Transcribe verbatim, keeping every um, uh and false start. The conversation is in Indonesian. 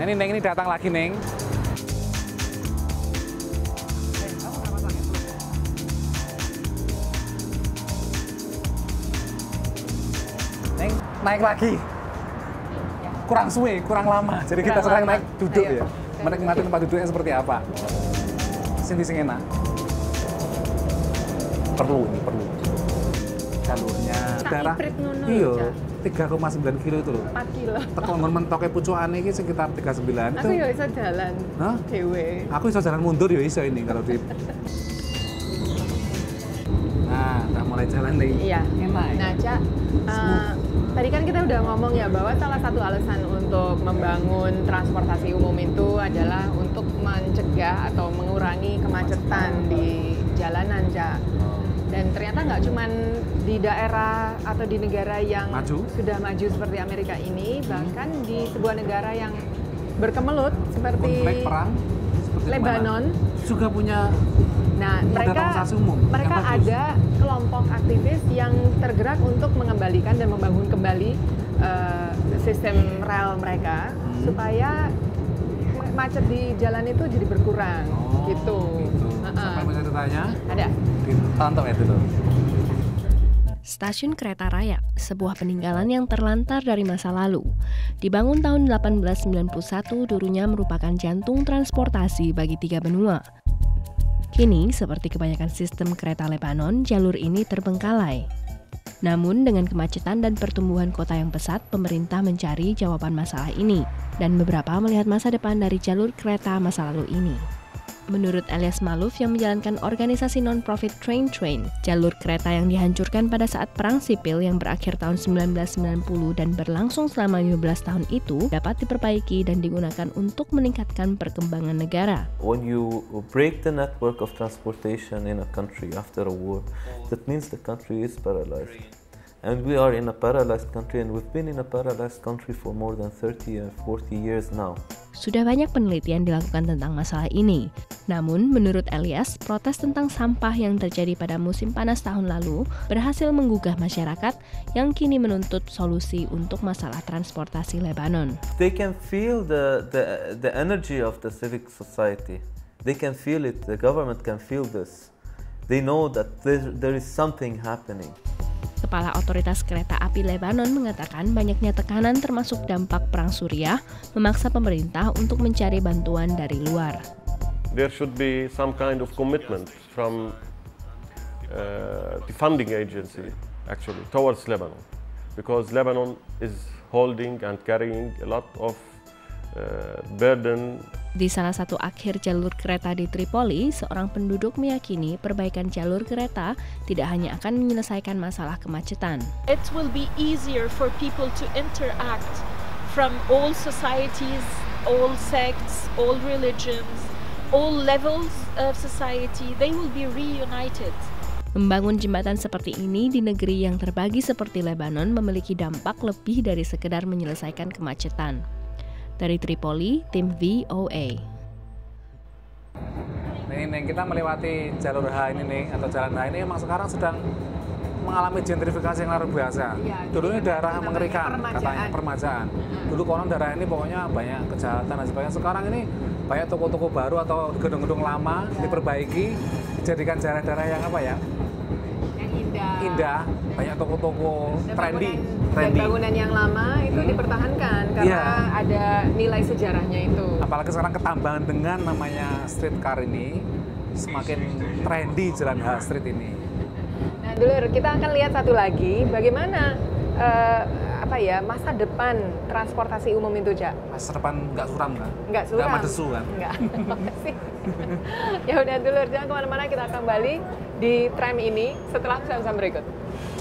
ini Neng ini datang lagi, Neng. Neng, naik lagi. Kurang suwe, kurang lama. Jadi kita sekarang naik duduk ya. Menikmati tempat duduknya seperti apa. Sini sing enak. Perlu ini, perlu. Jalurnya darah. Iya, tiga koma sembilan kilo itu loh. empat kilo. Teko mentoknya pucukan ini sekitar tiga puluh sembilan. Aku ya bisa jalan. Hah? Dewe. Aku bisa jalan mundur ya iso ini kalau di. Nah, udah mulai jalan nih. Iya. Nah, Cak, uh, tadi kan kita udah ngomong ya bahwa salah satu alasan untuk membangun transportasi umum itu adalah untuk mencegah atau mengurangi kemacetan di jalanan, Cak. Dan ternyata nggak cuman di daerah atau di negara yang maju. sudah maju seperti Amerika ini, bahkan di sebuah negara yang berkemelut seperti konflik perang seperti Lebanon mana? Juga punya. Nah, mereka umum mereka ada kelompok aktivis yang tergerak untuk mengembalikan dan membangun kembali uh, sistem rel mereka hmm. supaya macet di jalan itu jadi berkurang. Oh, gitu. gitu. Uh-uh. Sampai bisa ditanya? Ada. Ditonton ya dulu. Stasiun Kereta Raya, sebuah peninggalan yang terlantar dari masa lalu. Dibangun tahun delapan belas sembilan puluh satu, dulunya merupakan jantung transportasi bagi tiga benua. Kini, seperti kebanyakan sistem kereta Lebanon, jalur ini terbengkalai. Namun, dengan kemacetan dan pertumbuhan kota yang pesat, pemerintah mencari jawaban masalah ini, dan beberapa melihat masa depan dari jalur kereta masa lalu ini. Menurut Elias Malouf yang menjalankan organisasi non-profit Train Train, jalur kereta yang dihancurkan pada saat Perang Sipil yang berakhir tahun sembilan belas sembilan puluh dan berlangsung selama lima belas tahun itu dapat diperbaiki dan digunakan untuk meningkatkan perkembangan negara. When you break the network of transportation in a country after a war, that means the country is paralyzed. And we are in a paralyzed country, and we've been in a paralyzed country for more than thirty or forty years now. Sudah banyak penelitian dilakukan tentang masalah ini. Namun, menurut Elias, protes tentang sampah yang terjadi pada musim panas tahun lalu berhasil menggugah masyarakat yang kini menuntut solusi untuk masalah transportasi Lebanon. They can feel the, the, the energy of the civic society. They can feel it. The government can feel this. They know that there, there is something happening. Kepala Otoritas Kereta Api Lebanon mengatakan banyaknya tekanan termasuk dampak Perang Suriah memaksa pemerintah untuk mencari bantuan dari luar. There should be some kind of commitment from uh, the funding agency actually towards Lebanon, because Lebanon is holding and carrying a lot of uh, burden. Di salah satu akhir jalur kereta di Tripoli, seorang penduduk meyakini perbaikan jalur kereta tidak hanya akan menyelesaikan masalah kemacetan. It will be easier for people to interact from all societies, all sects, all religions, all levels of society. They will be reunited. Membangun jembatan seperti ini di negeri yang terbagi seperti Lebanon memiliki dampak lebih dari sekedar menyelesaikan kemacetan. Dari Tripoli, tim V O A. Nih, nih, kita melewati jalur H ini nih, atau jalan H ini memang sekarang sedang mengalami gentrifikasi yang luar biasa. Ya, dulu ini daerah mengerikan, permajaan. Katanya permajaan. Dulu konon daerah ini pokoknya banyak kejahatan dan sebagainya. Sekarang ini banyak toko-toko baru atau gedung-gedung lama ya. Diperbaiki, dijadikan daerah-daerah yang apa ya? Yang indah. Indah, banyak toko-toko trendy. Dan bangunan yang lama itu hmm. dipertahankan karena yeah. ada nilai sejarahnya itu. Apalagi sekarang ketambahan dengan namanya streetcar ini semakin trendy jalan H Street ini. Nah, dulu kita akan lihat satu lagi bagaimana uh, apa ya masa depan transportasi umum itu, Cak. Masa depan nggak suram kan? Nggak suram. Nggak madesu kan? Nggak. Ya udah dulu, jangan kemana-mana, kita kembali di tram ini setelah pesan-pesan berikut.